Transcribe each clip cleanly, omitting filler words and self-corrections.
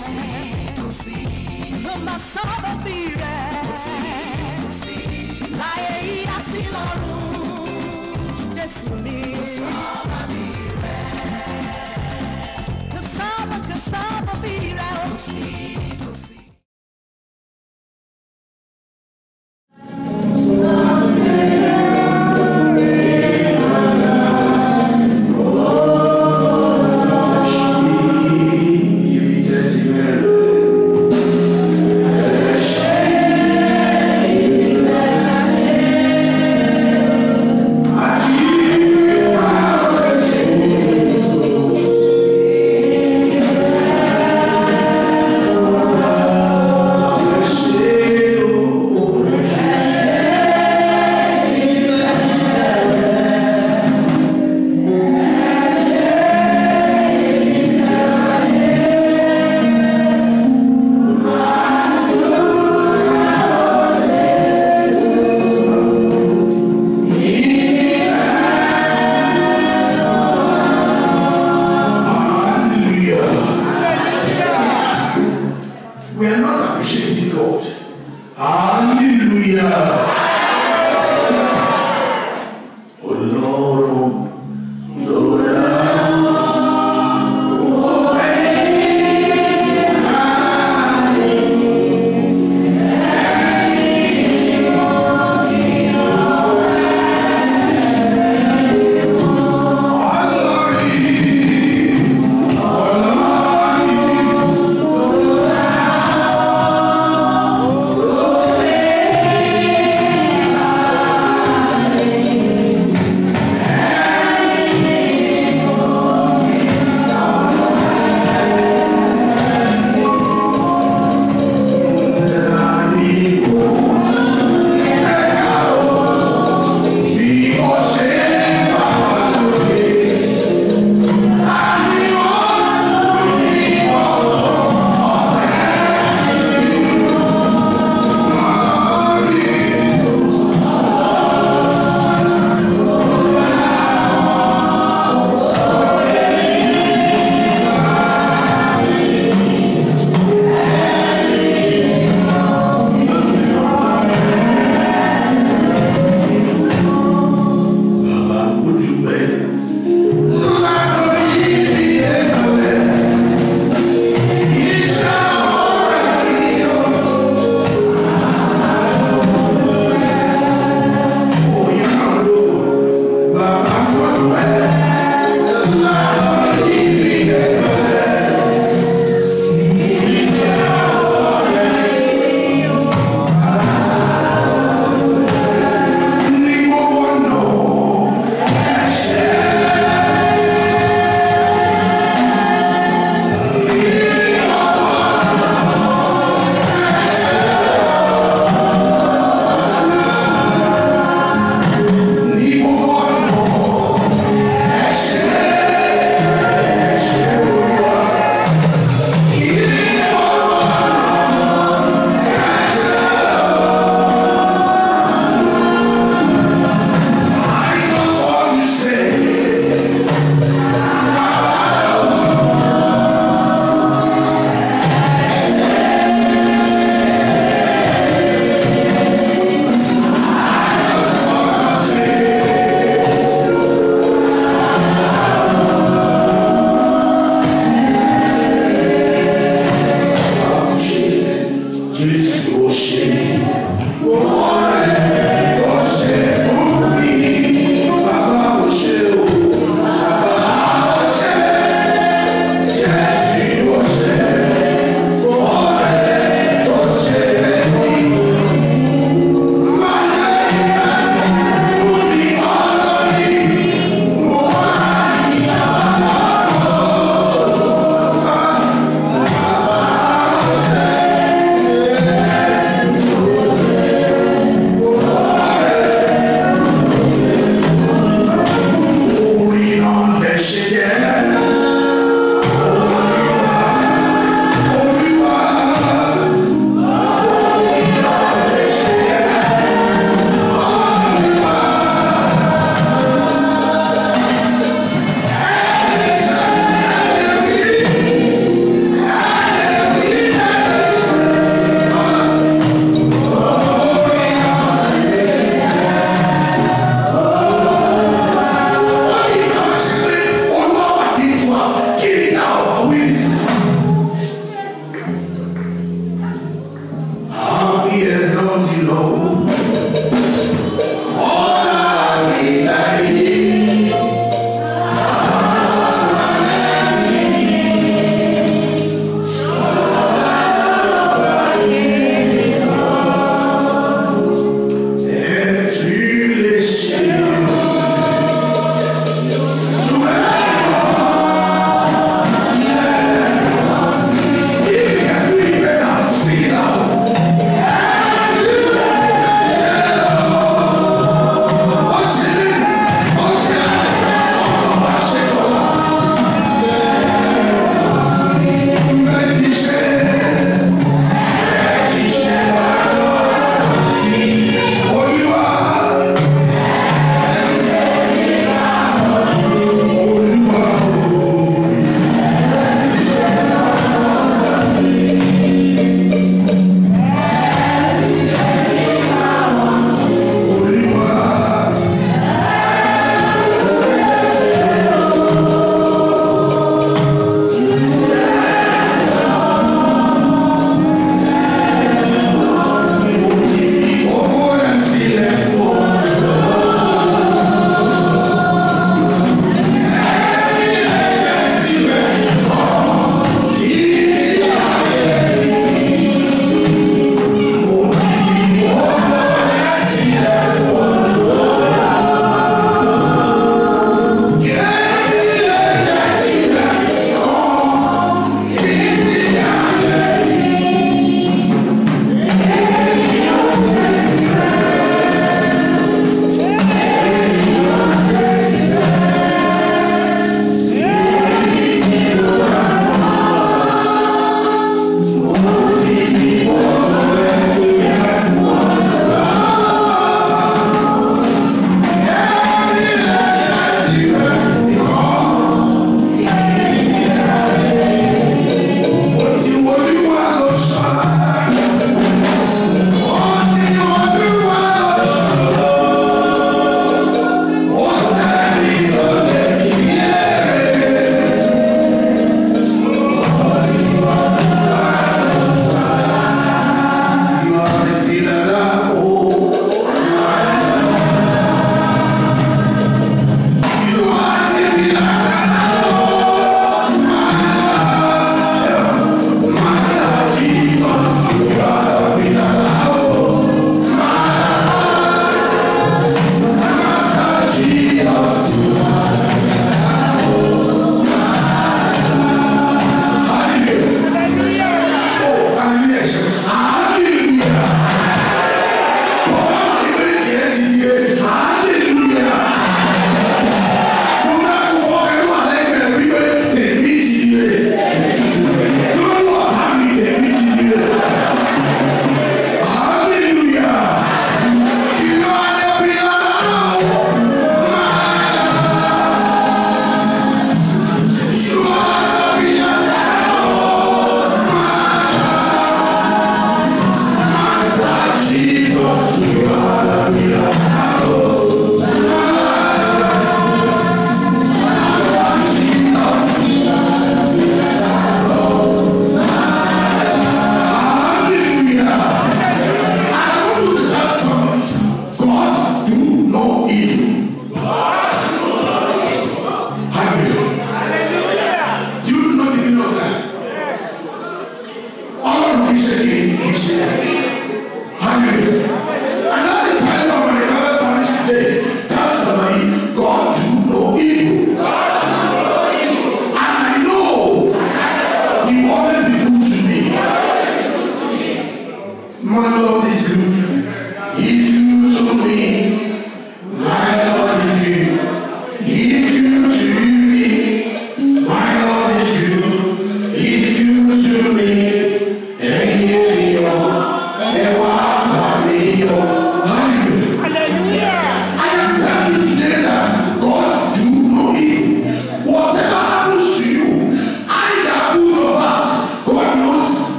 Ló máa sábà bí rẹ̀. Láyé yìí àti lọ́run, Jésù mi. Sábà bí rẹ̀. Aqui,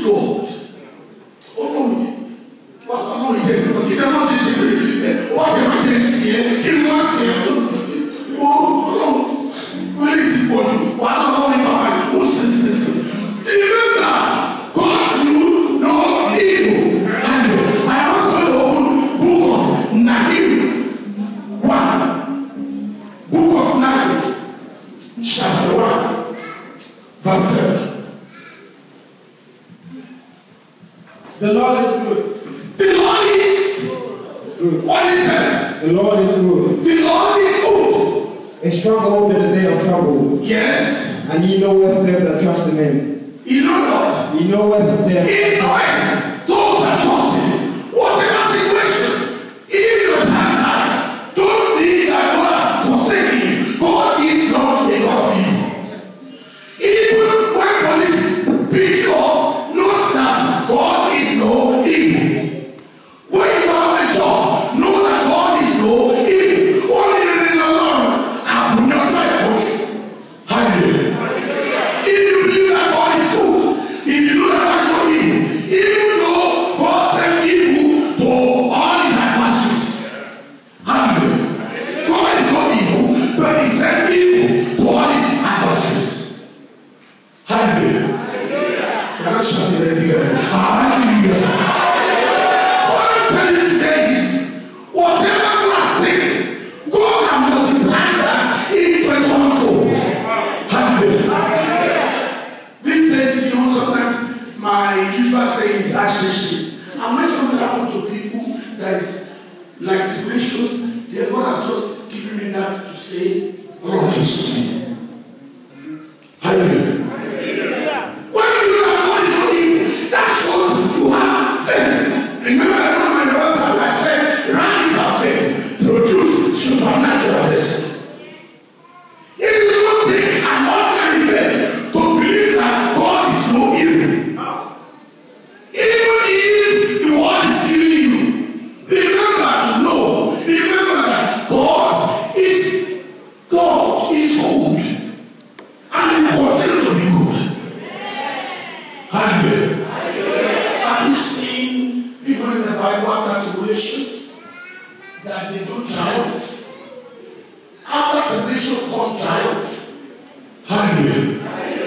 God. Oh, it is not. It cannot be. What am I just saying? He wants to. Oh, what is it for you? What am I? Who says this? Remember, God knew no evil. And I also open book of Nahum 1. Book of Nahum, chapter 1, verse 7. The Lord is good. The Lord is good. What is that? The Lord is good. The Lord is good. A stronghold in the day of trouble. Yes. And he knoweth them that trust in him. You know what? He knoweth them. He knoweth those that trust him. Whatever situation, even your time, don't think that God has forsaken you. God is not a God of evil. Even when police pick you up, know that God is no evil. When you have a job, know that God is no evil. Only the name of the Lord, I will not try to push you. Hallelujah. If you believe that God is good, if you know that God is not evil, even though God sent evil to all his adversaries. Hallelujah. God is not evil, but he sent evil to all his adversaries. Hallelujah. Hallelujah. Hallelujah. My usual saying is actually, and when something happens to people that is like situations, the God has just given me that to say, God is. Hallelujah. When you know God is not evil, that shows you have faith. Remember, I know my brothers and I said, radical faith produce supernatural blessing. If you don't take an ordinary faith to believe that God is no evil, even if the world is killing you, remember to know, remember that God is good. And he will continue to be good. Hallelujah. Have you seen people in the Bible after tribulations that they don't triumph? After tribulation comes triumph. Hallelujah.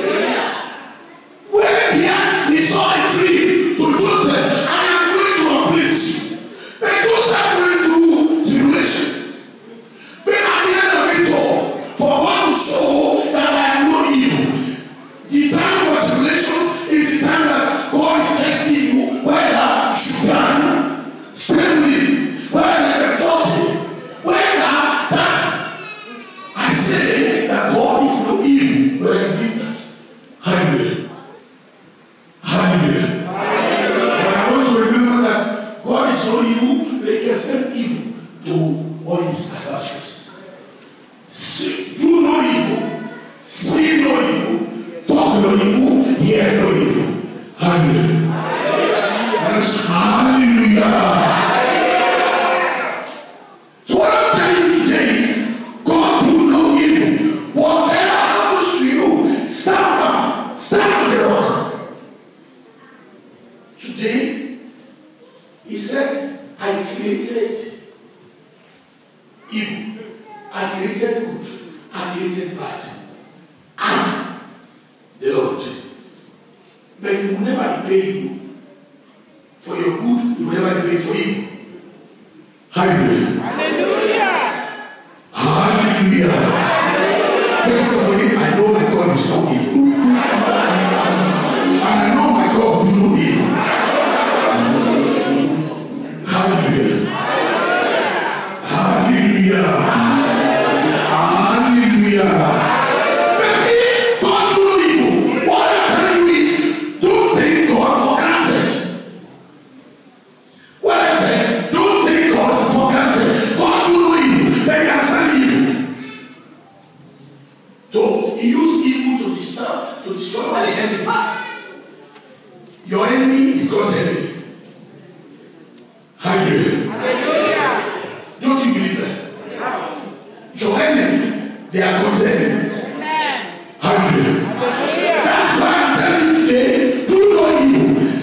When he saw a tree to Joseph, I am going to uplift you. And Joseph went through tribulations. But at the end of it all, for God to show that I am not evil, the time of tribulations is the time that God is testing you, whether you can stay with him, whether you can talk to him, whether that I say that God is not evil, but I believe that. Hallelujah. Hallelujah. But I want to remember that God is not evil, they can send evil to all his adversaries. Do no evil, see no evil, talk no evil, hear no evil. Hallelujah. Hallelujah. So what I'm telling you today is, God do no evil. Whatever happens to you, stand up, stand on the rock. Today, he said, I created evil, I created good, I created bad. I, the Lord. But he will never repay you for your good, he will never repay for evil. Hallelujah. Hallelujah. Hallelujah. Tell somebody, I know my God is not evil. And I know my God is not evil. Hallelujah. Hallelujah. Hallelujah. But if God do no evil, what I'm telling you is, don't take God for granted. What I said, don't take God for granted. God do no evil, but he has done evil. So he used evil to destroy my enemy. Your enemy is God's enemy. Hallelujah. Hallelujah. Don't you believe that? Your enemy, they are God's enemy. Hallelujah. Hallelujah. That's why I'm telling you today, do no evil.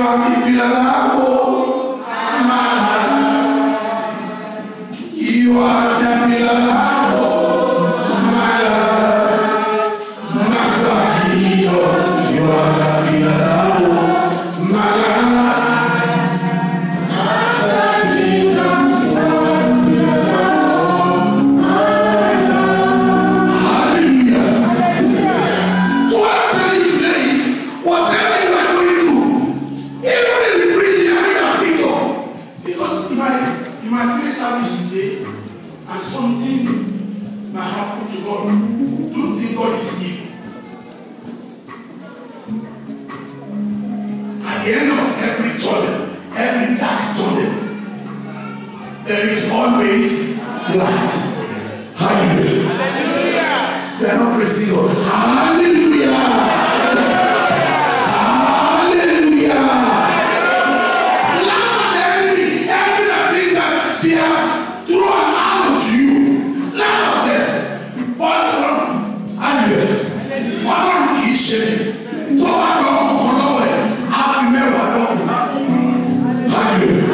are the pillar. You are the pillar. There is always light. Hallelujah. We are not praising God. Hallelujah. Hallelujah. Laugh at the enemy. Everything that they have thrown out to you. Laugh at them. Hallelujah. One kì í ṣe. Tó bá lọ ọkọ̀ lọ́wọ́ ẹ̀, á fi mẹ́wàá lọ́wọ́. Hallelujah.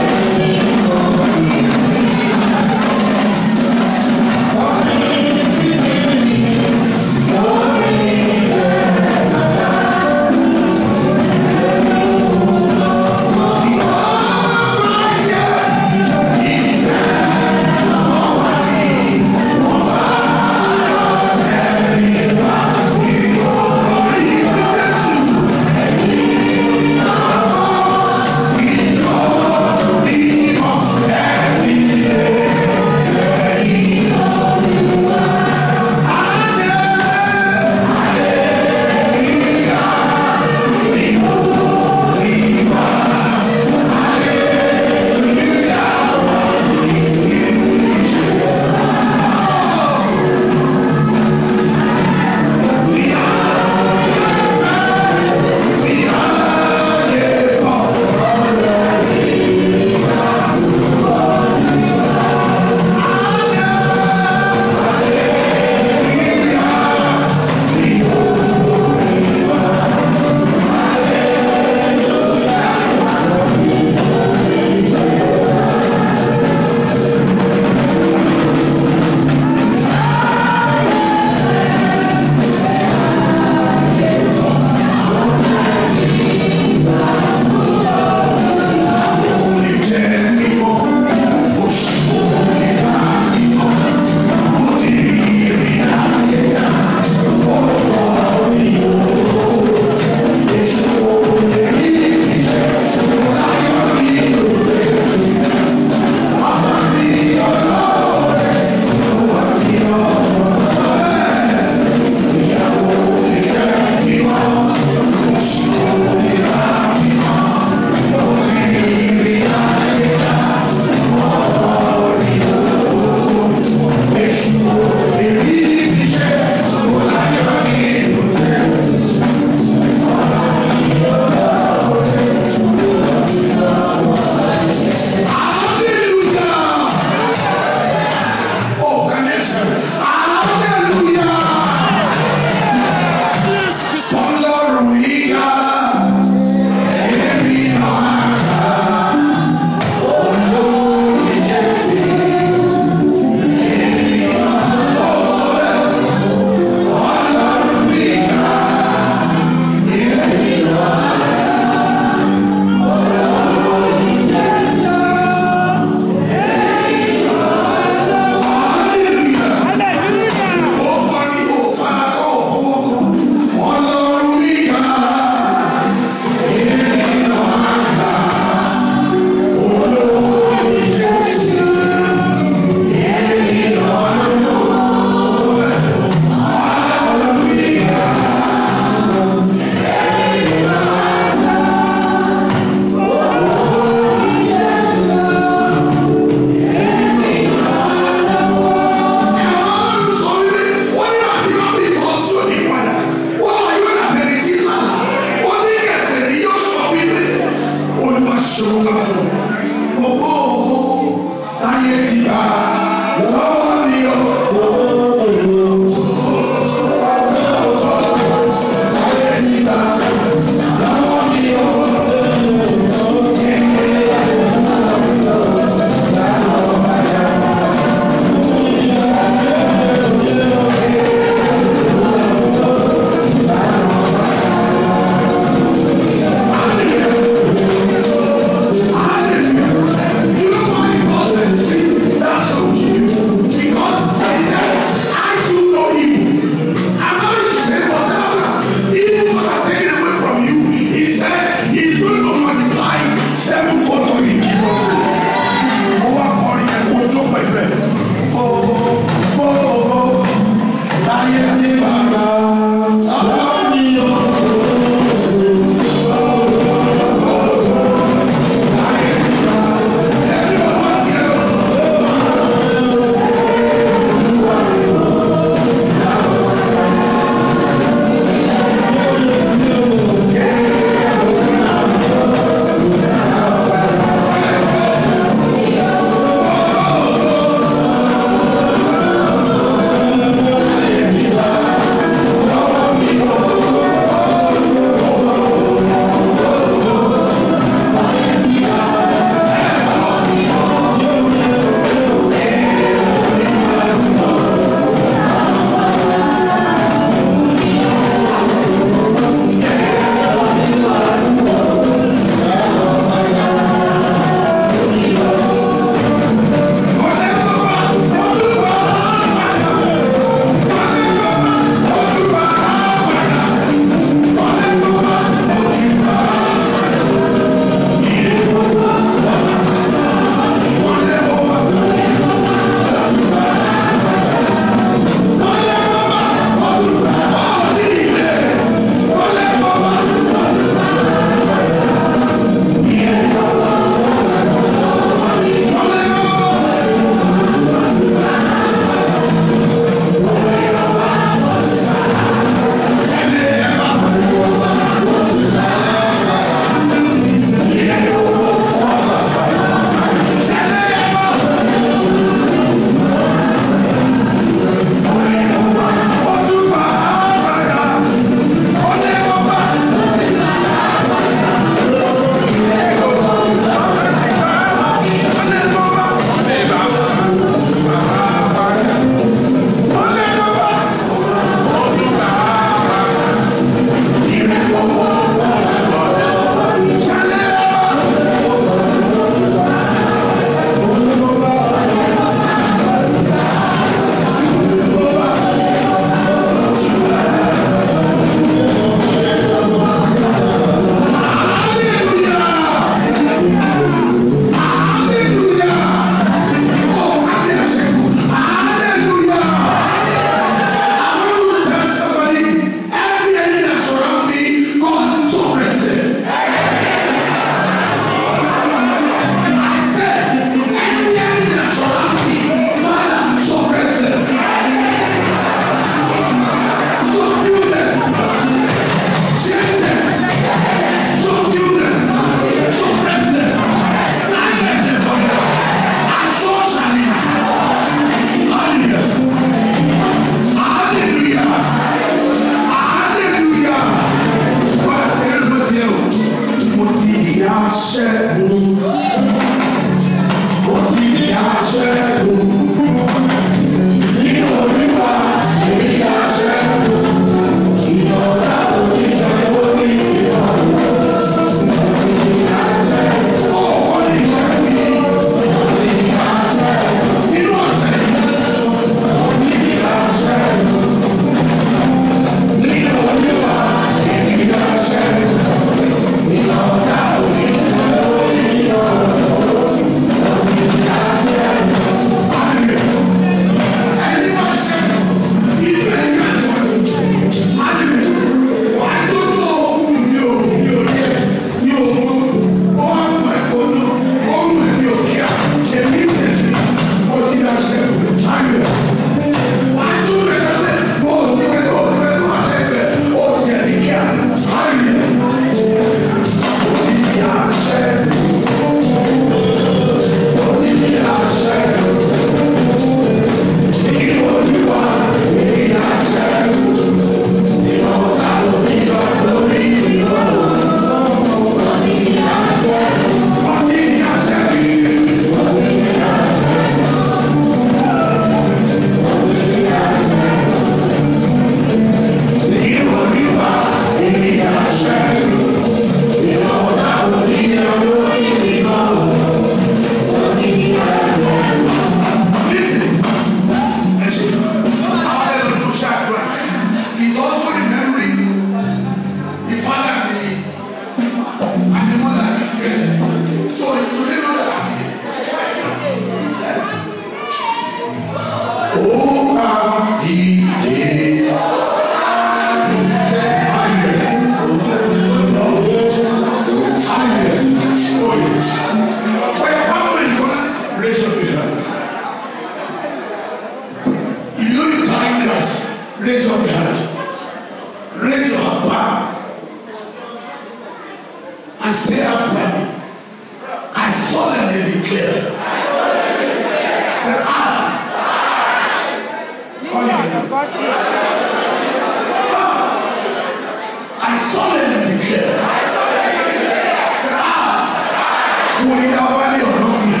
solemnly declare that I will in our valley of no fear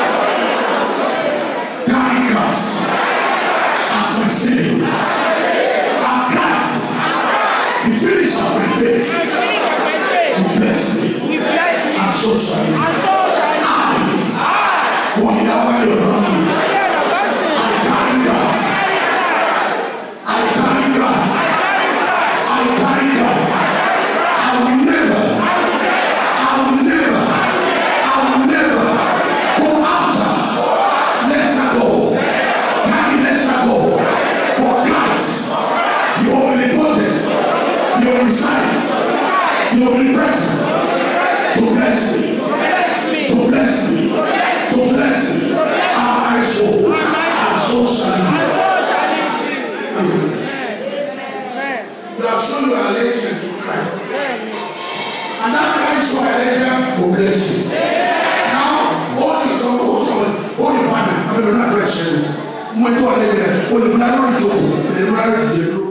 carry Christ as my Savior. And Christ, the finisher of my faith, will bless me, and so shall he. I will in our valley of no fear. I carry Christ. I carry Christ. I carry Christ. I will never go after lesser goal. Carry lesser goal for Christ. You are omnipotent. You are precise. You are omnipresent. To bless me. To bless me. To bless me. I soul. And so shall he. You have shown your allegiance to Christ. And that Christ your allegiance will bless you. Now, all the songs, all the partner, I don't know, I'm going to